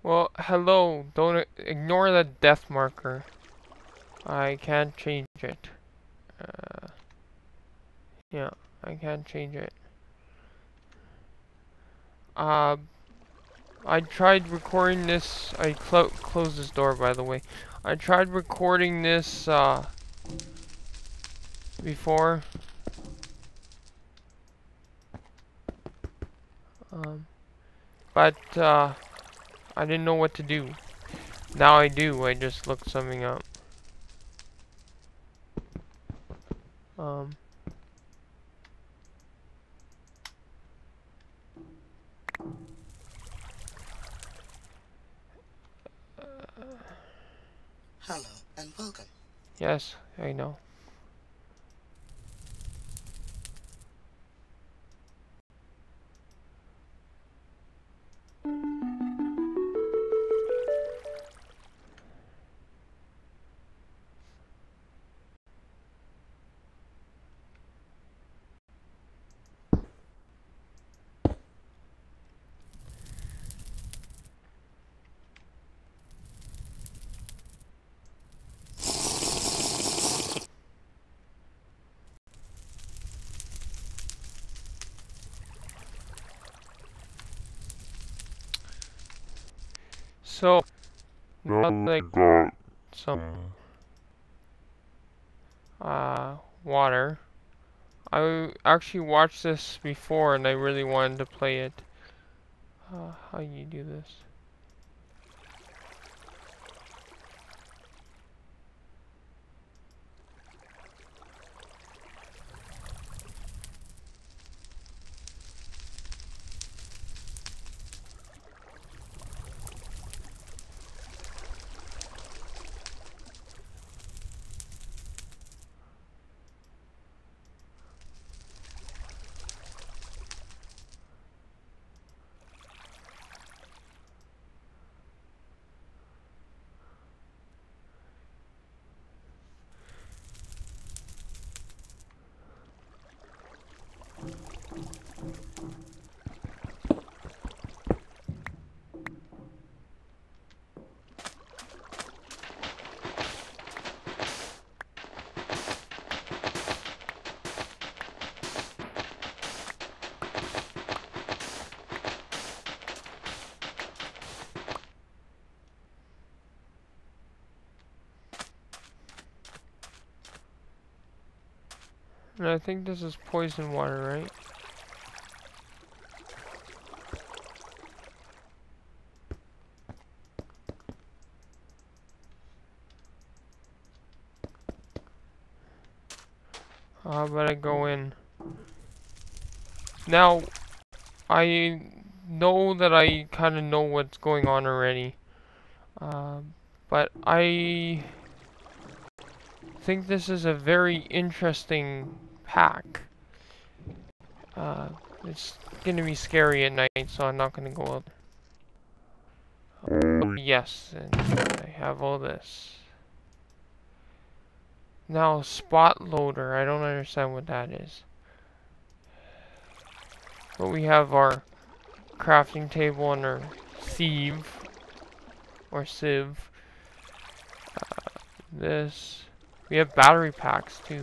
Well, hello. Don't ignore the death marker. I can't change it. Uh, yeah, I can't change it. Uh, I tried recording this. I closed this door, by the way. I tried recording this before. Um, but I didn't know what to do. Now I do. I just looked something up. Um, Hello and welcome. yes, I know. So, now that I got some water. I actually watched this before and I really wanted to play it. How you do this? And I think this is poison water, right? But I go in. Now, I know that I kind of know what's going on already. But I think this is a very interesting pack. It's gonna be scary at night, so I'm not gonna go out. Yes, and I have all this. Now, spot loader. I don't understand what that is. But we have our crafting table and our sieve. Or sieve. This. We have battery packs too.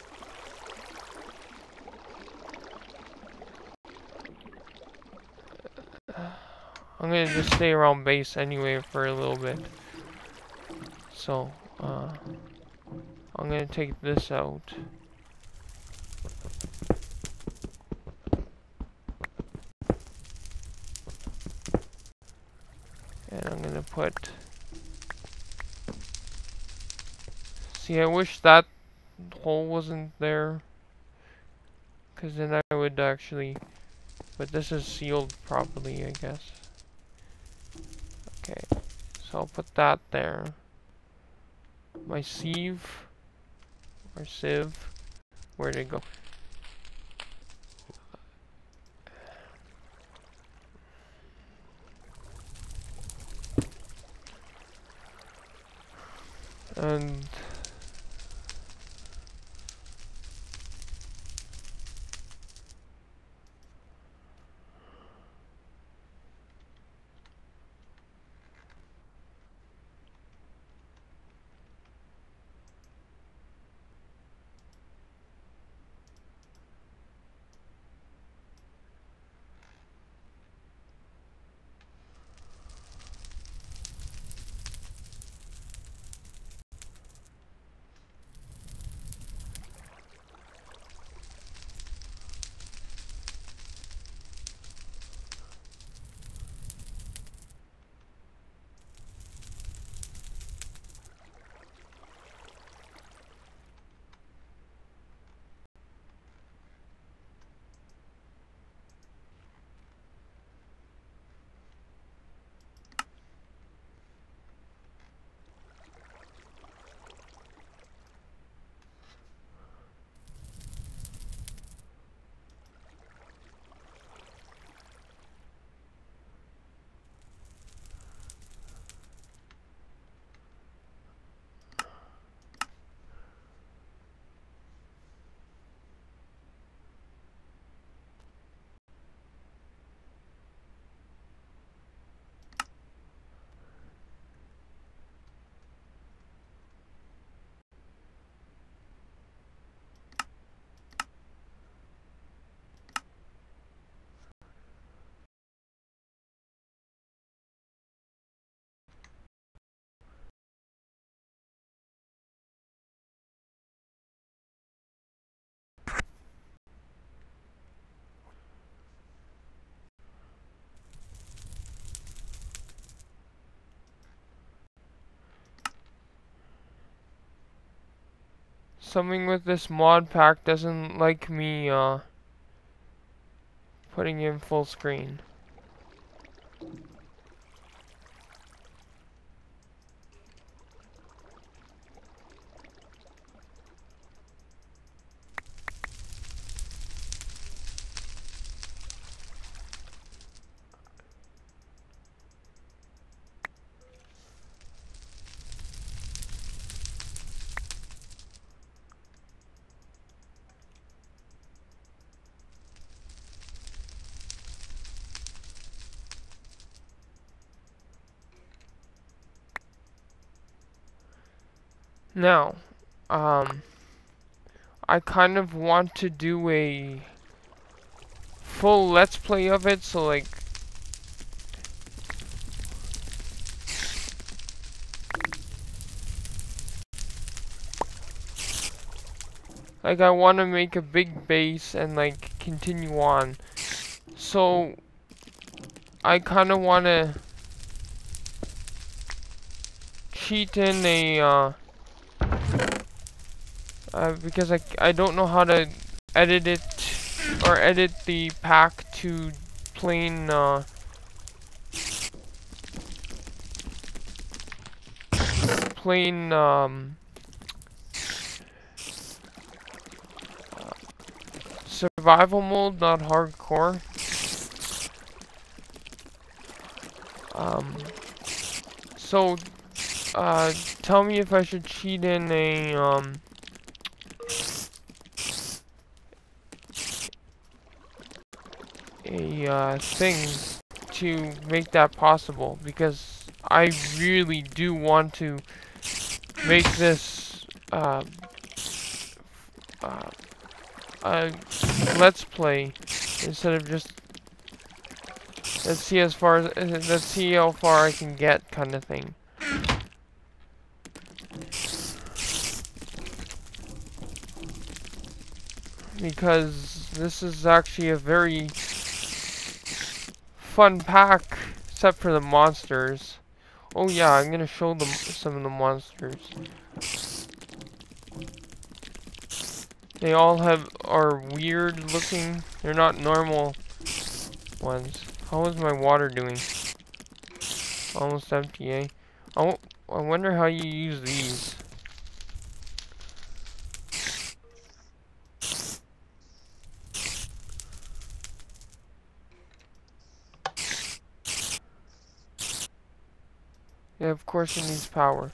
I'm gonna just stay around base anyway for a little bit. So, I'm gonna take this out. And I'm gonna put... See, I wish that hole wasn't there. Because then I would actually... But this is sealed properly, I guess. Okay, so I'll put that there. My sieve, or sieve, where'd it go? And something with this mod pack doesn't like me putting in full screen. Now, I kind of want to do a full let's play of it, so like I want to make a big base and like continue on. So I kind of want to cheat in a because I don't know how to edit it or edit the pack to plain plain survival mode, not hardcore. So tell me if I should cheat in a thing to make that possible, because I really do want to make this a let's play instead of just let's see how far I can get kind of thing. Because this is actually a very fun pack, except for the monsters. Oh yeah, I'm gonna show them some of the monsters. They all are weird looking. They're not normal ones. How is my water doing? Almost empty, eh? I wonder how you use these. Yeah, of course it needs power.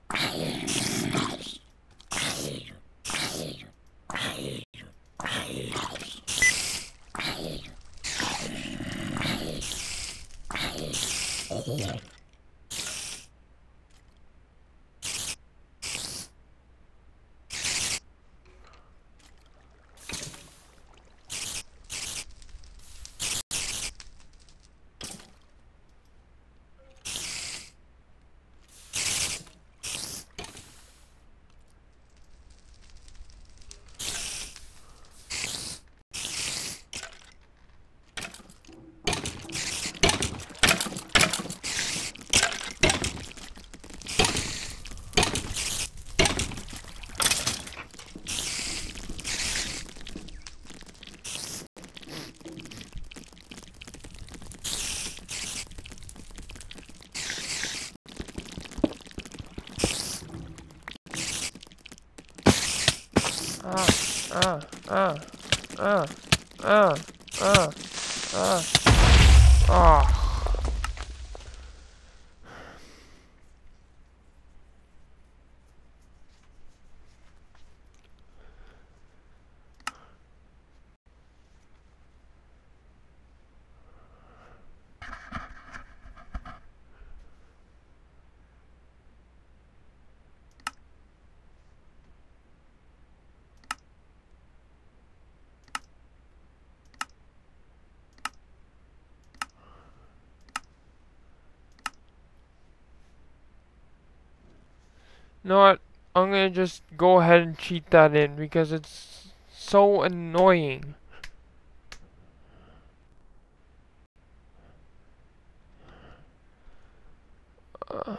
Ah, ah, ah, ah, ah, ah, ah. You know what? I'm gonna just go ahead and cheat that in because it's so annoying. Uh,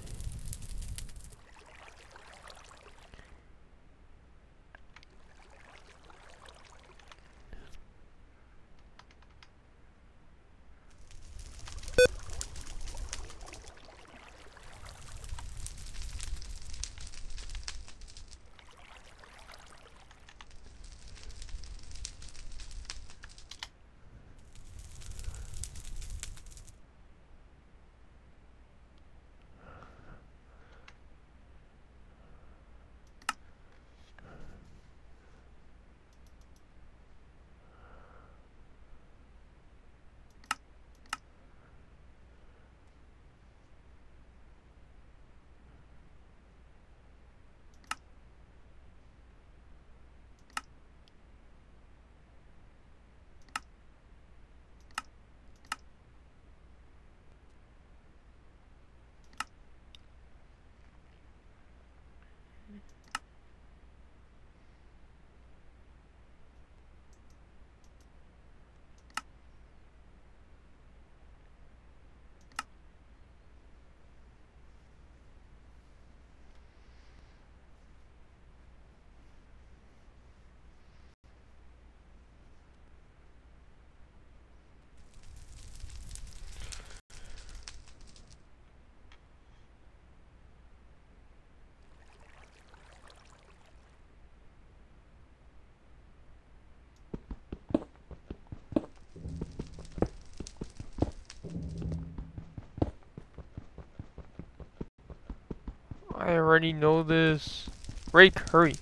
I already know this. Rake, hurry.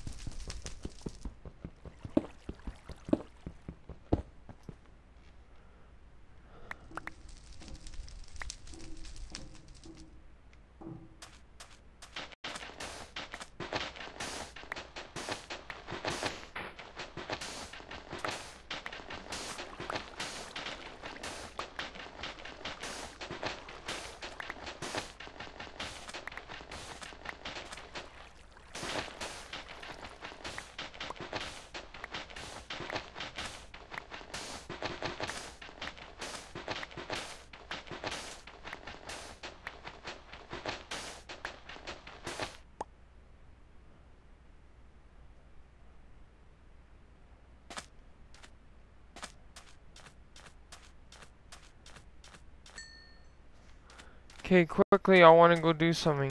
Okay, quickly, I want to go do something.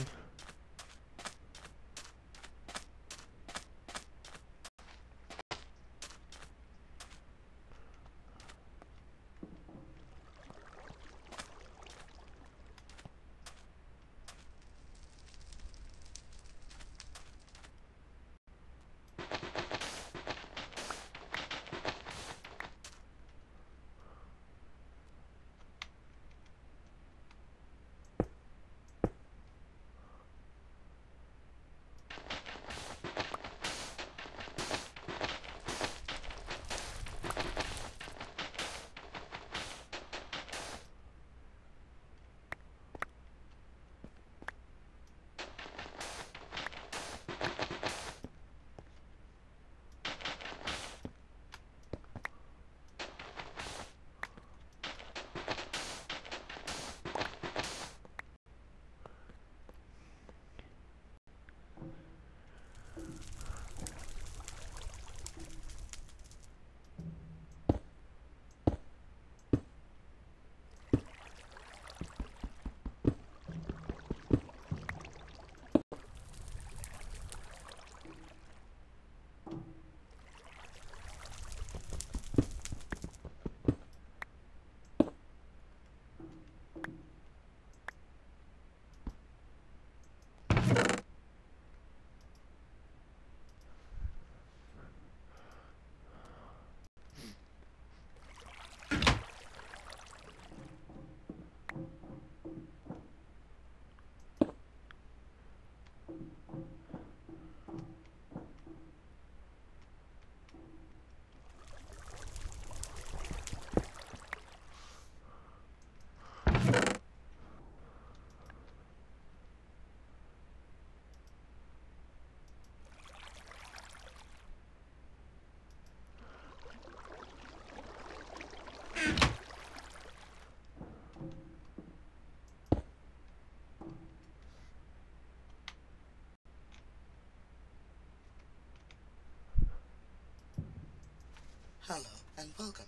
Hello and welcome.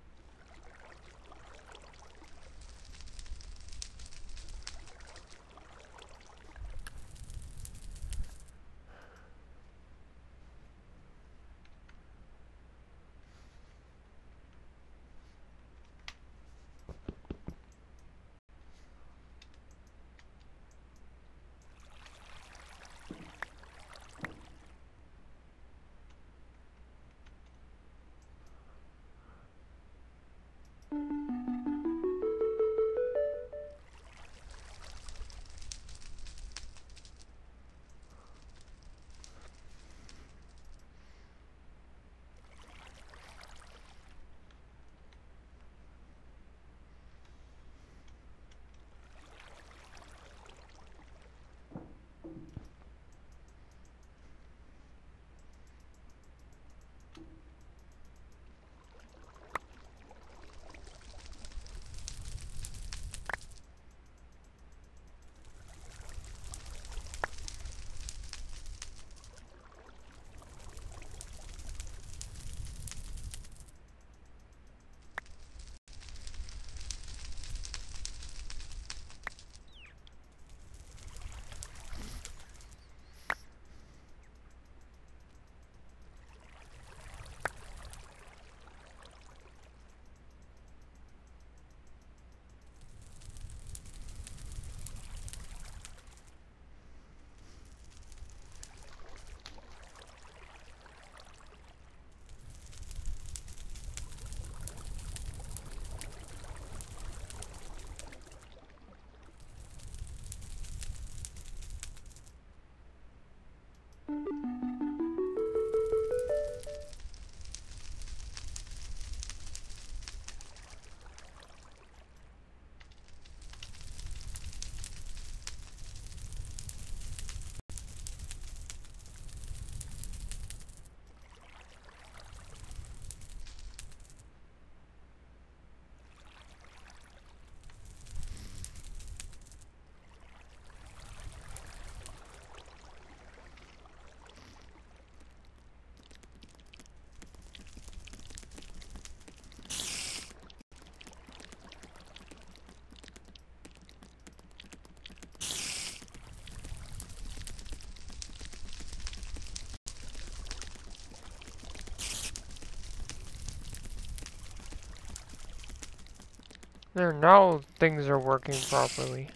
There, now things are working properly.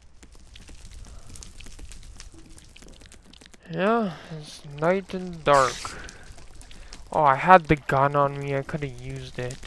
Yeah, it's night and dark. Oh, I had the gun on me, I could have used it.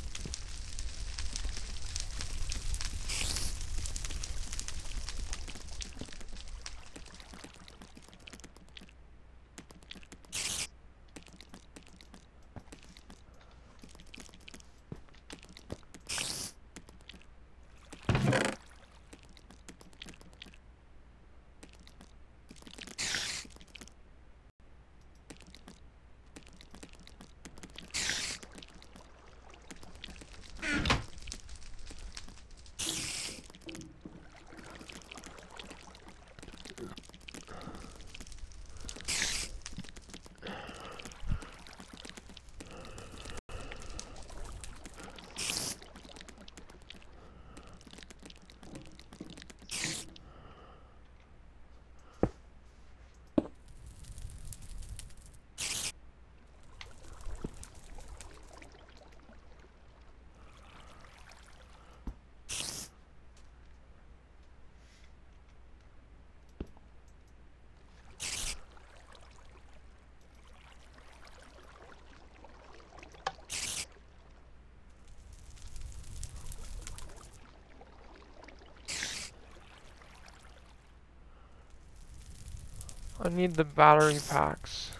I need the battery packs.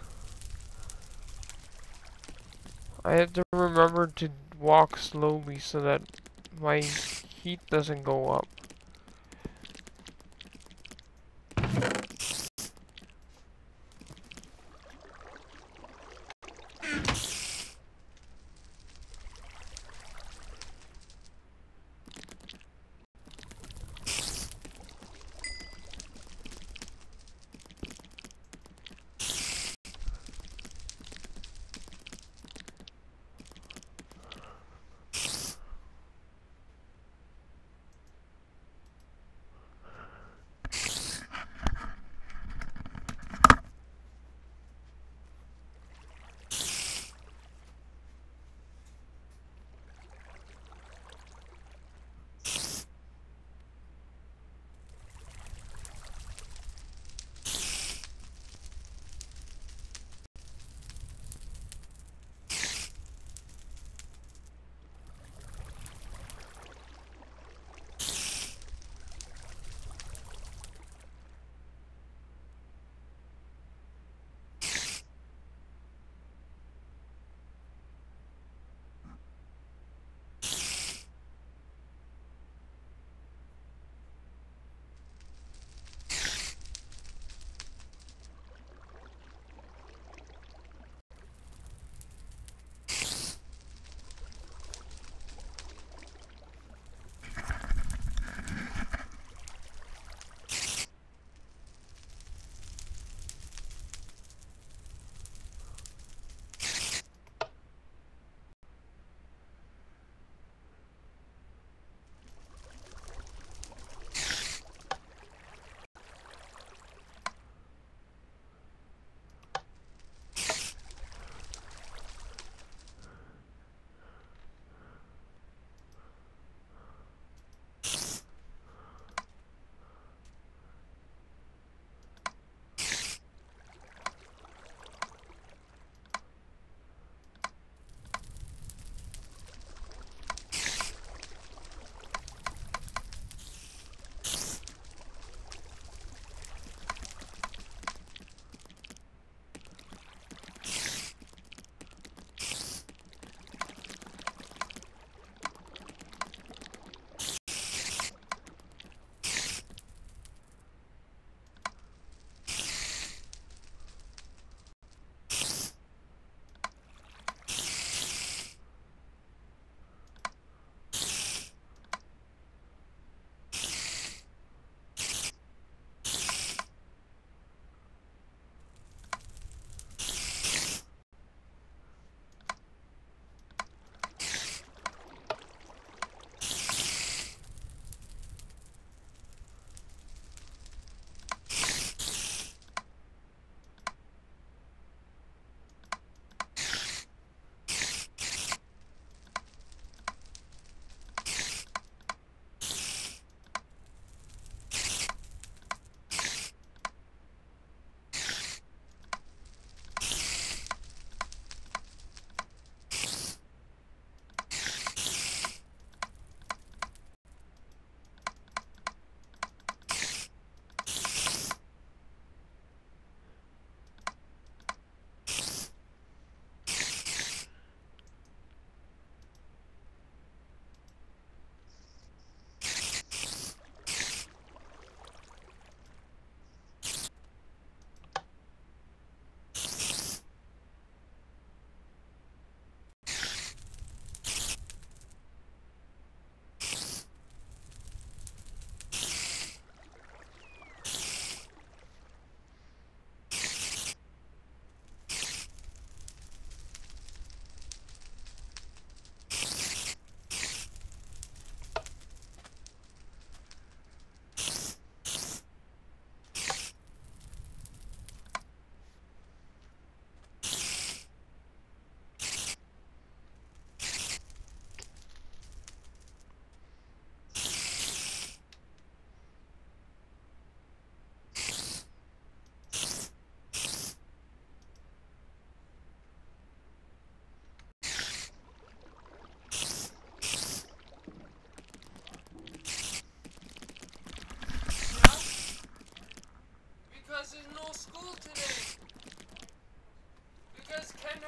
I have to remember to walk slowly so that my heat doesn't go up.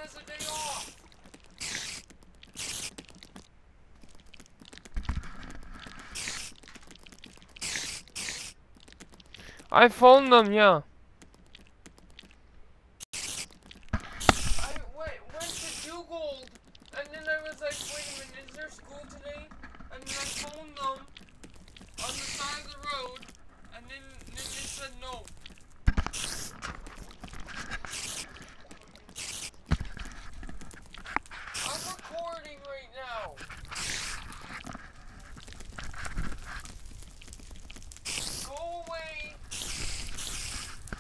has a day off. I phoned them, yeah. I went to Dugald, and then I was like, wait a minute, is there school today? And then I phoned them on the side of the road, and then they said no. I'm recording right now. Go away.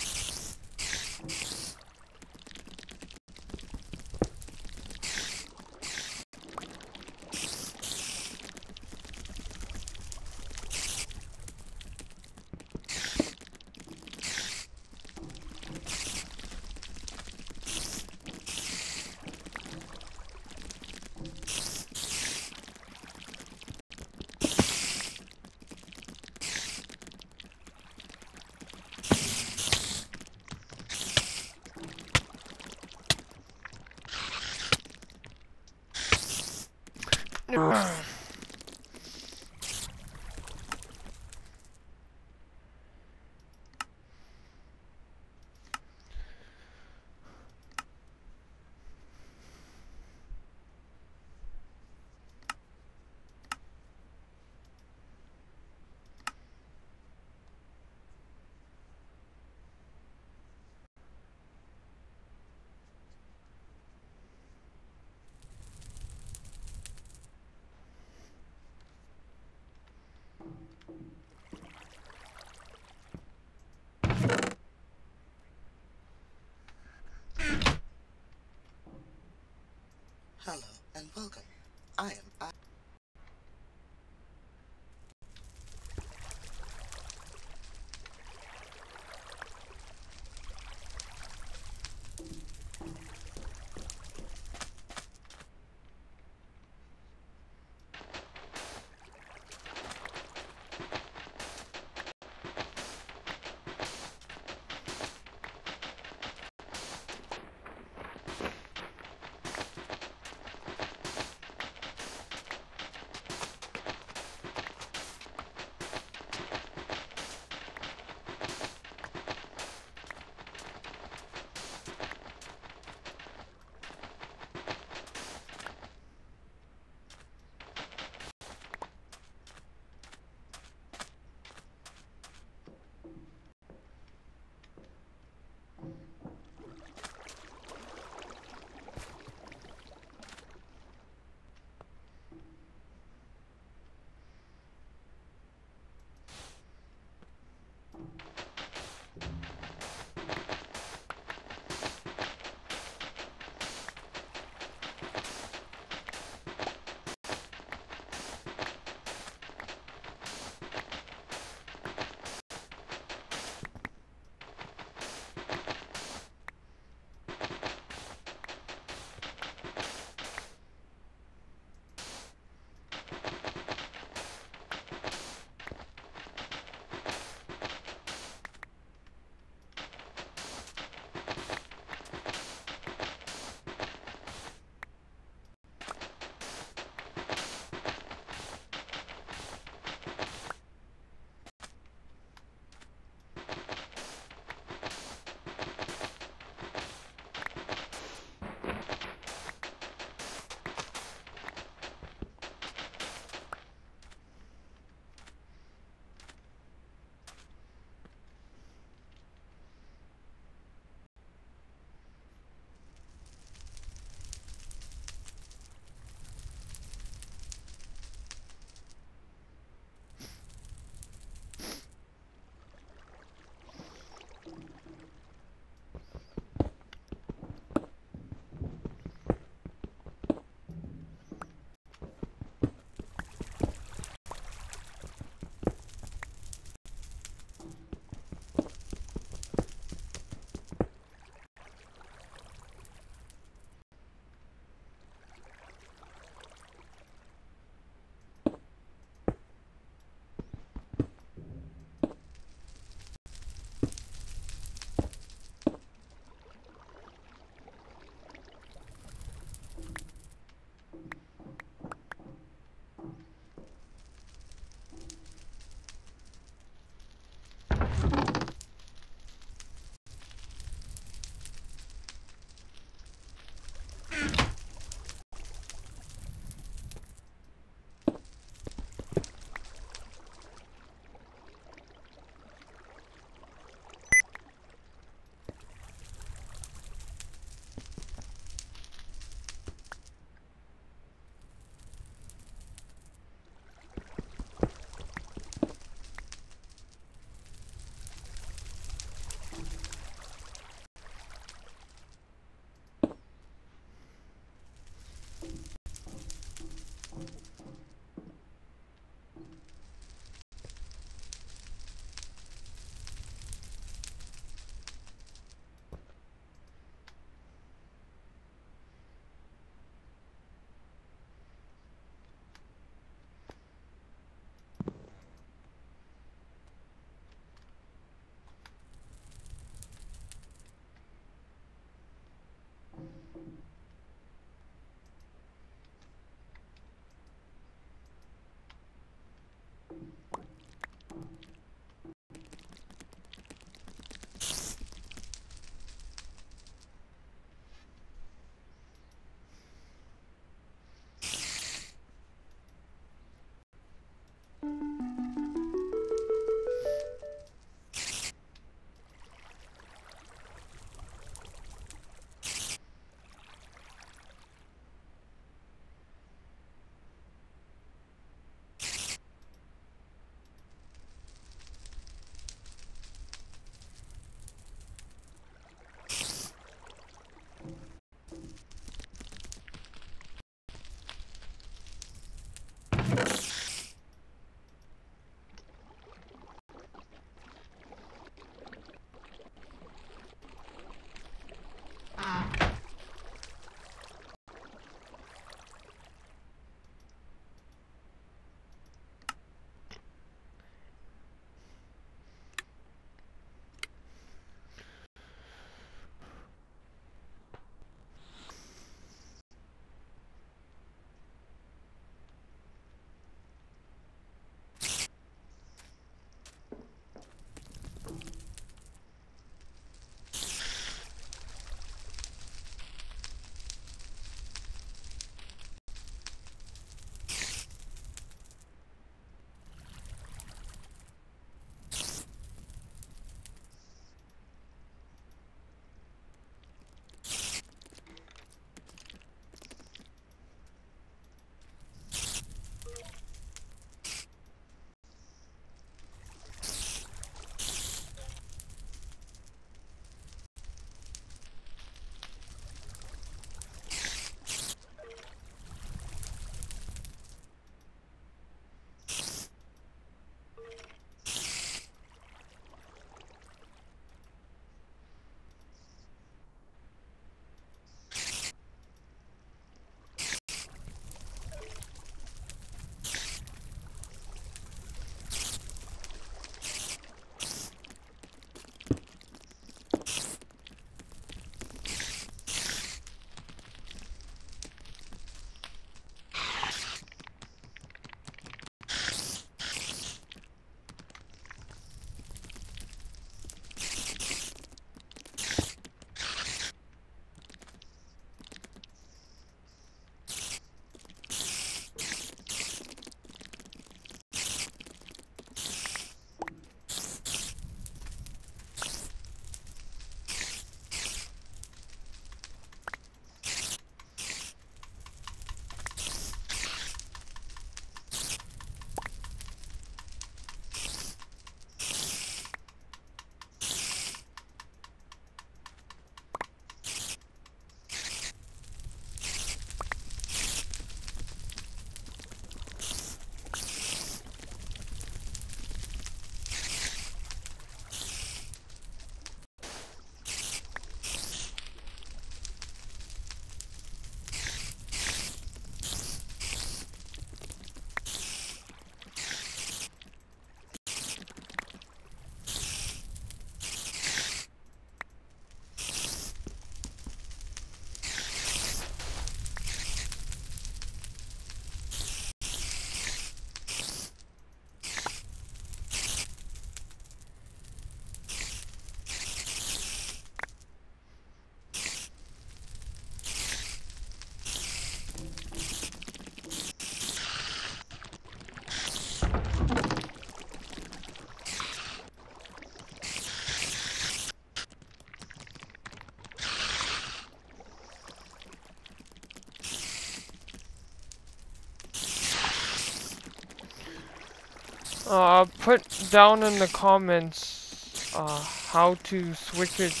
Put down in the comments how to switch it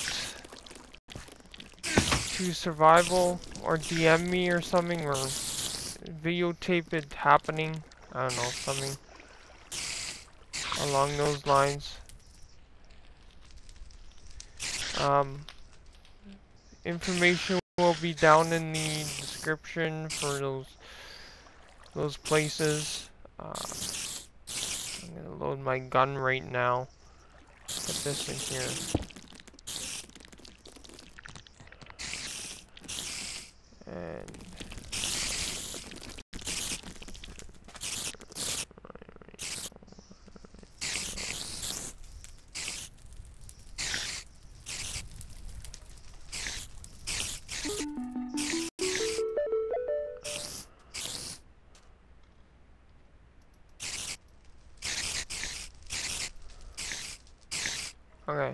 to survival, or DM me or something, or videotape it happening. I don't know, something along those lines. Information will be down in the description for those places. I'm gonna load my gun right now. Put this in here. And okay.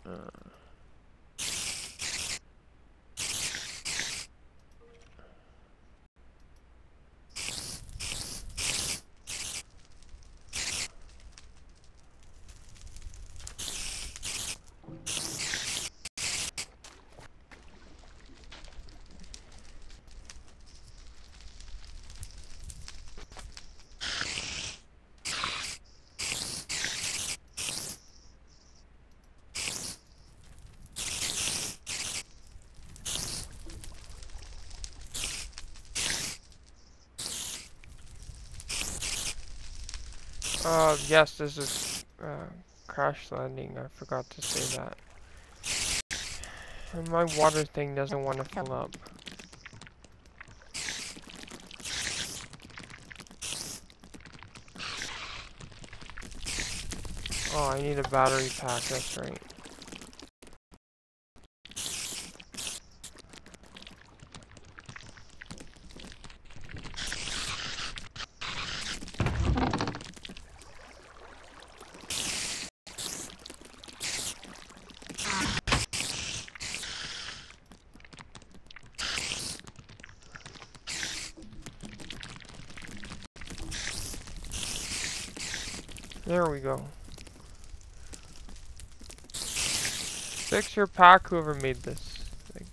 Yes, this is crash landing. I forgot to say that. And my water thing doesn't want to fill up. Oh, I need a battery pack, that's right. There we go. Fix your pack, whoever made this. Like,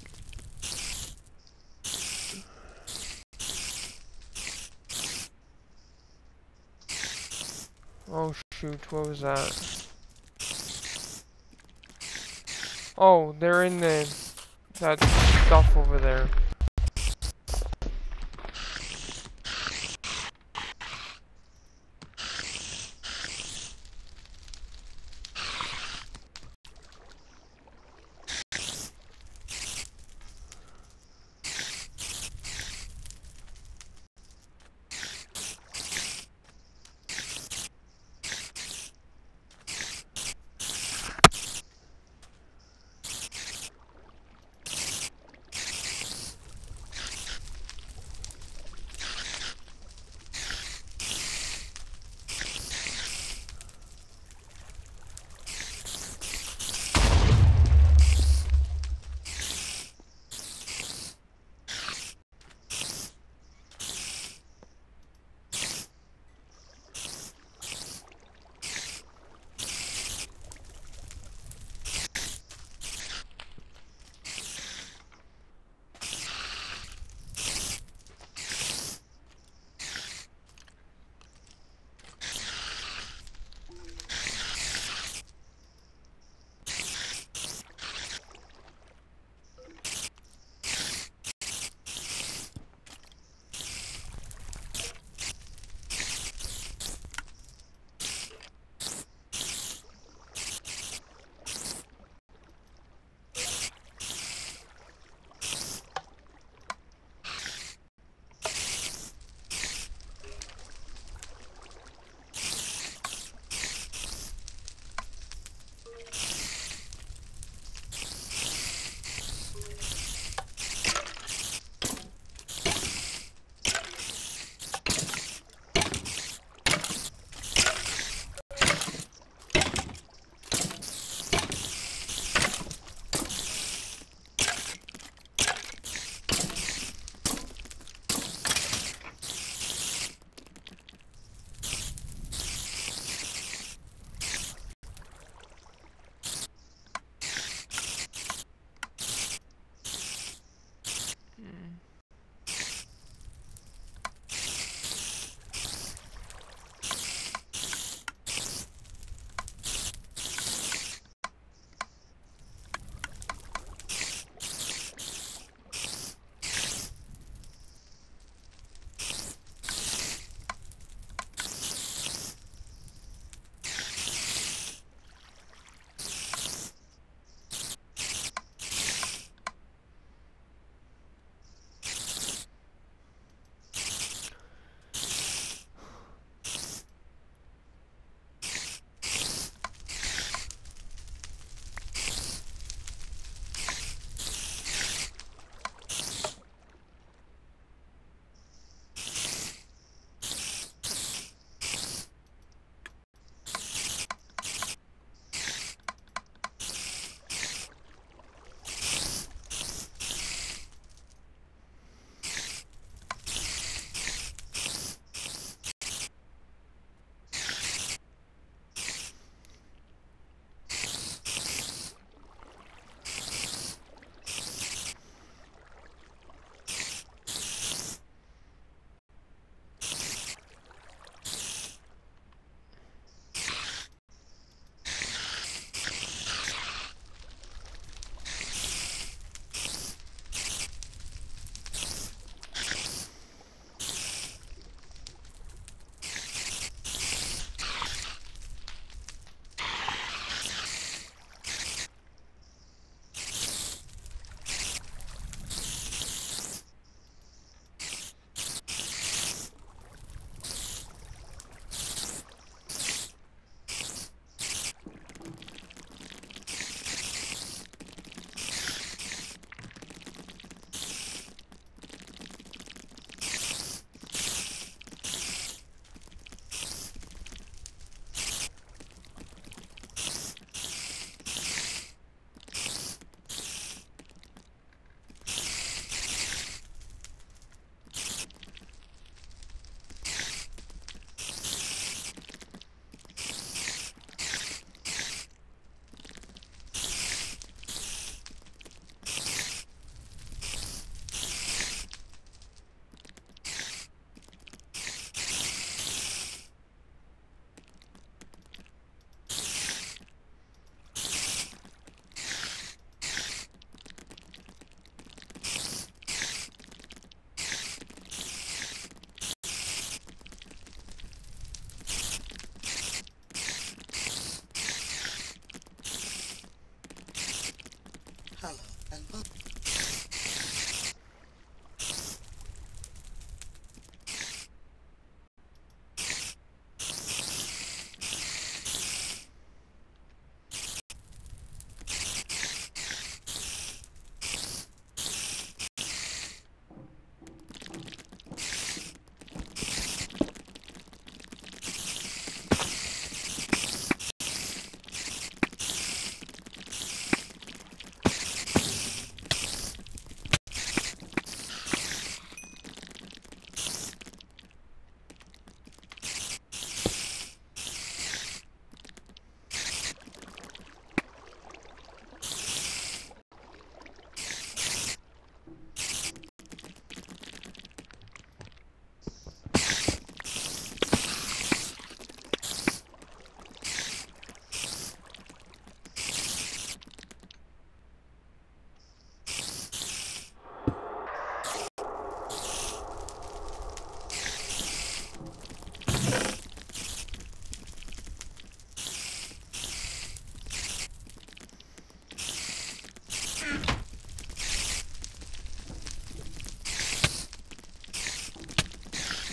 oh shoot, what was that? Oh, they're in that stuff over there.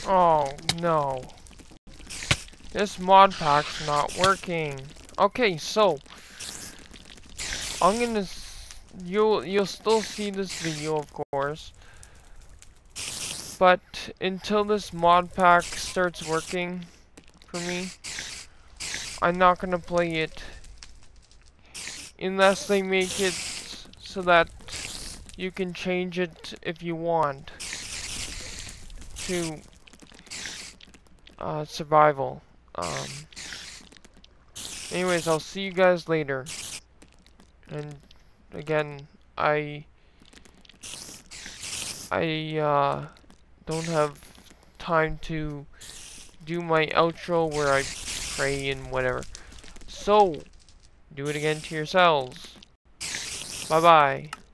Oh, no. This mod pack's not working. Okay, so I'm gonna you'll still see this video, of course, but until this mod pack starts working for me, I'm not gonna play it unless they make it so that you can change it if you want to survival. Anyways, I'll see you guys later. And again, I don't have time to do my outro where I pray and whatever. So, do it again to yourselves. Bye bye.